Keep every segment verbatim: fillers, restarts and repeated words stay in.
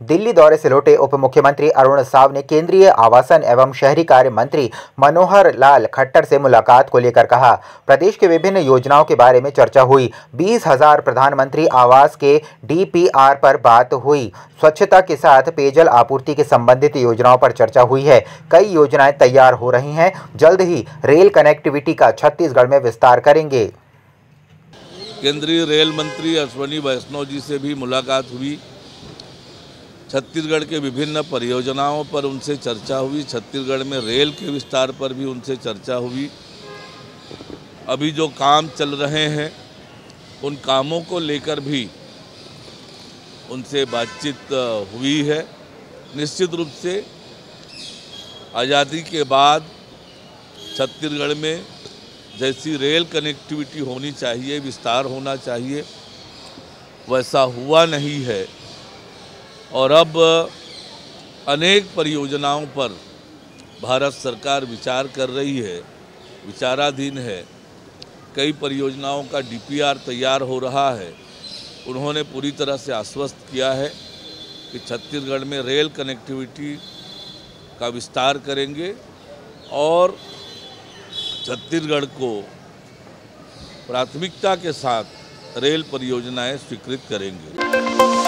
दिल्ली दौरे से लौटे उप मुख्यमंत्री अरुण साव ने केंद्रीय आवासन एवं शहरी कार्य मंत्री मनोहर लाल खट्टर से मुलाकात को लेकर कहा, प्रदेश के विभिन्न योजनाओं के बारे में चर्चा हुई। बीस हजार प्रधानमंत्री आवास के डी पी आर पर बात हुई। स्वच्छता के साथ पेयजल आपूर्ति के संबंधित योजनाओं पर चर्चा हुई है। कई योजनाएं तैयार हो रही हैं। जल्द ही रेल कनेक्टिविटी का छत्तीसगढ़ में विस्तार करेंगे। केंद्रीय रेल मंत्री अश्विनी वैष्णव जी से भी मुलाकात हुई। छत्तीसगढ़ के विभिन्न परियोजनाओं पर उनसे चर्चा हुई। छत्तीसगढ़ में रेल के विस्तार पर भी उनसे चर्चा हुई। अभी जो काम चल रहे हैं उन कामों को लेकर भी उनसे बातचीत हुई है। निश्चित रूप से आज़ादी के बाद छत्तीसगढ़ में जैसी रेल कनेक्टिविटी होनी चाहिए, विस्तार होना चाहिए, वैसा हुआ नहीं है और अब अनेक परियोजनाओं पर भारत सरकार विचार कर रही है, विचाराधीन है। कई परियोजनाओं का डी पी आर तैयार हो रहा है। उन्होंने पूरी तरह से आश्वस्त किया है कि छत्तीसगढ़ में रेल कनेक्टिविटी का विस्तार करेंगे और छत्तीसगढ़ को प्राथमिकता के साथ रेल परियोजनाएं स्वीकृत करेंगे।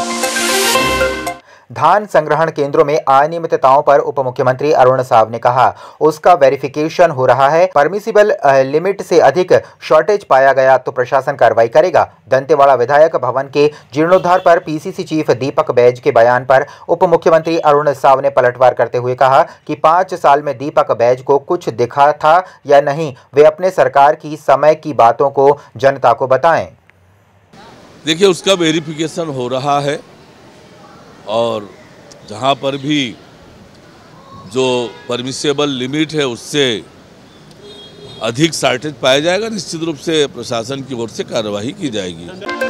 धान संग्रहण केंद्रों में अनियमितताओं पर उप मुख्यमंत्री अरुण साव ने कहा, उसका वेरिफिकेशन हो रहा है। परमिसिबल लिमिट से अधिक शॉर्टेज पाया गया तो प्रशासन कार्रवाई करेगा। दंतेवाड़ा विधायक भवन के जीर्णोद्धार पर P C C chief Deepak Baij के बयान पर उप मुख्यमंत्री अरुण साव ने पलटवार करते हुए कहा कि पाँच साल में दीपक बैज को कुछ दिखा था या नहीं, वे अपने सरकार की समय की बातों को जनता को बताएं। देखिए, उसका वेरिफिकेशन हो रहा है और जहाँ पर भी जो परमिसेबल लिमिट है उससे अधिक शॉर्टेज पाया जाएगा, निश्चित रूप से प्रशासन की ओर से कार्रवाई की जाएगी।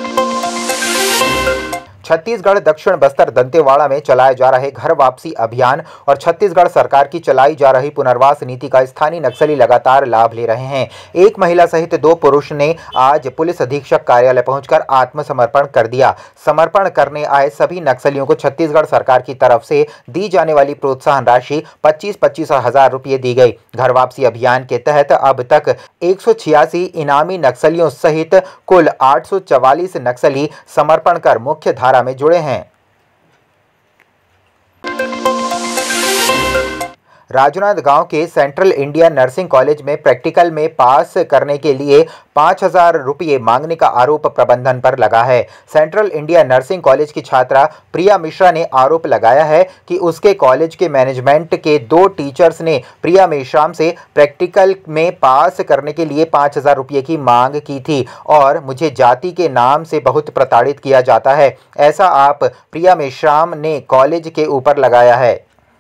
छत्तीसगढ़ दक्षिण बस्तर दंतेवाड़ा में चलाए जा रहे घर वापसी अभियान और छत्तीसगढ़ सरकार की चलाई जा रही पुनर्वास नीति का स्थानीय नक्सली लगातार लाभ ले रहे हैं। एक महिला सहित दो पुरुष ने आज पुलिस अधीक्षक कार्यालय पहुंचकर आत्मसमर्पण कर दिया। समर्पण करने आए सभी नक्सलियों को छत्तीसगढ़ सरकार की तरफ से दी जाने वाली प्रोत्साहन राशि पच्चीस पच्चीस हजार रुपये दी गई। घर वापसी अभियान के तहत अब तक एक सौ छियासी इनामी नक्सलियों सहित कुल आठ सौ चवालीस नक्सली समर्पण कर मुख्य धारा में जुड़े हैं। राजनांदगांव के सेंट्रल इंडिया नर्सिंग कॉलेज में प्रैक्टिकल में पास करने के लिए पाँच हजार रुपये मांगने का आरोप प्रबंधन पर लगा है। सेंट्रल इंडिया नर्सिंग कॉलेज की छात्रा प्रिया मिश्रा ने आरोप लगाया है कि उसके कॉलेज के मैनेजमेंट के दो टीचर्स ने प्रिया मेश्राम से प्रैक्टिकल में पास करने के लिए पाँच हजार रुपये की मांग की थी और मुझे जाति के नाम से बहुत प्रताड़ित किया जाता है, ऐसा आप प्रिया मेश्राम ने कॉलेज के ऊपर लगाया है।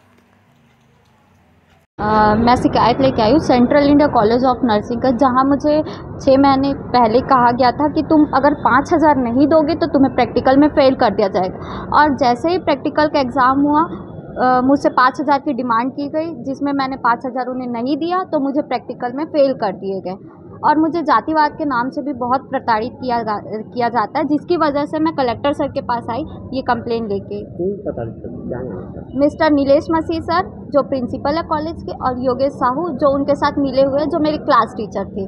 Uh, मैं शिकायत लेके आई हूँ central India college of nursing का, जहाँ मुझे छः महीने पहले कहा गया था कि तुम अगर पाँच हज़ार नहीं दोगे तो तुम्हें प्रैक्टिकल में फ़ेल कर दिया जाएगा। और जैसे ही प्रैक्टिकल का एग्ज़ाम हुआ uh, मुझसे पाँच हज़ार की डिमांड की गई, जिसमें मैंने पाँच हज़ार उन्हें नहीं दिया तो मुझे प्रैक्टिकल में फ़ेल कर दिए गए और मुझे जातिवाद के नाम से भी बहुत प्रताड़ित किया जा, किया जाता है, जिसकी वजह से मैं कलेक्टर सर के पास आई ये कंप्लेन लेके। मिस्टर नीलेश मसीह सर जो प्रिंसिपल है कॉलेज के और योगेश साहू जो उनके साथ मिले हुए जो मेरे क्लास टीचर थे।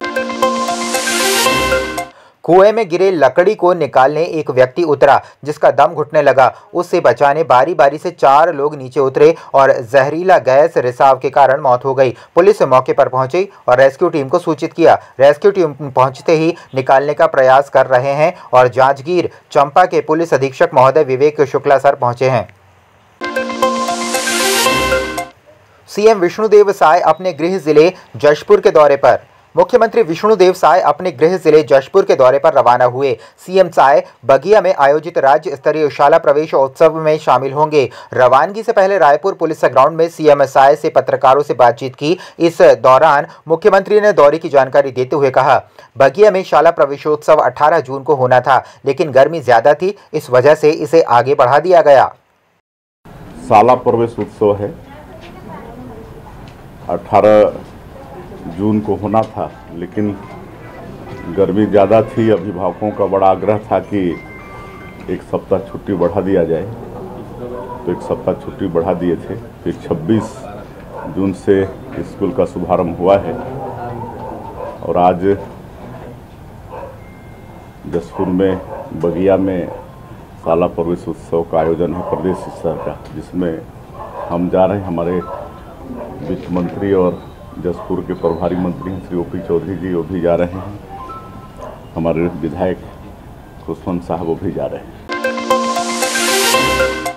कुएं में गिरे लकड़ी को निकालने एक व्यक्ति उतरा जिसका दम घुटने लगा। उससे बचाने बारी बारी से चार लोग नीचे उतरे और जहरीला गैस रिसाव के कारण मौत हो गई। पुलिस मौके पर पहुंची और रेस्क्यू टीम को सूचित किया। रेस्क्यू टीम पहुंचते ही निकालने का प्रयास कर रहे हैं और जांजगीर चंपा के पुलिस अधीक्षक महोदय विवेक शुक्ला सर पहुंचे हैं। सीएम विष्णुदेव साय अपने गृह जिले जशपुर के दौरे पर। मुख्यमंत्री विष्णुदेव साय अपने गृह जिले जशपुर के दौरे पर रवाना हुए। सीएम साय बगिया में आयोजित राज्य स्तरीय शाला प्रवेश उत्सव में शामिल होंगे। रवानगी से पहले रायपुर पुलिस ग्राउंड में सीएम साय से पत्रकारों से बातचीत की। इस दौरान मुख्यमंत्री ने दौरे की जानकारी देते हुए कहा, बगिया में शाला प्रवेशोत्सव अठारह जून को होना था, लेकिन गर्मी ज्यादा थी, इस वजह से इसे आगे बढ़ा दिया गया। शाला प्रवेश उत्सव है, अठारह जून को होना था, लेकिन गर्मी ज़्यादा थी। अभिभावकों का बड़ा आग्रह था कि एक सप्ताह छुट्टी बढ़ा दिया जाए। तो एक सप्ताह छुट्टी बढ़ा दिए थे। फिर छब्बीस जून से स्कूल का शुभारंभ हुआ है और आज जसपुर में बगिया में साला प्रवेश उत्सव का आयोजन है प्रदेश स्तर का, जिसमें हम जा रहे हैं। हमारे वित्त मंत्री और जसपुर के प्रभारी मंत्री हैं श्री ओ पी चौधरी जी, वो भी जा रहे हैं। हमारे विधायक खुशवंत साहब वो भी जा रहे हैं।